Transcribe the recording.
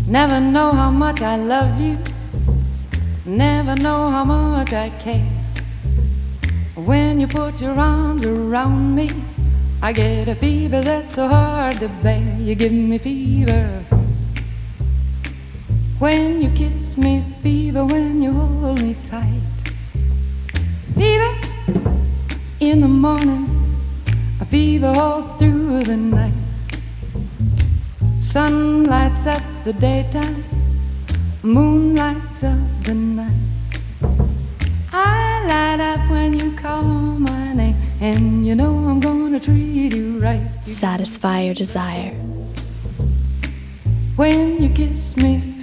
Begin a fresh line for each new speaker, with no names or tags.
Never know how much I love you, never know how much I care. When you put your arms around me, I get a fever that's so hard to bear. You give me fever when you kiss me, fever when you hold me tight. Fever in the morning, a fever all through the night. Sun lights up the daytime, moon lights up the night. I light up when you call my name, and you know I'm gonna treat you right.
Satisfy your desire.
When you kiss me,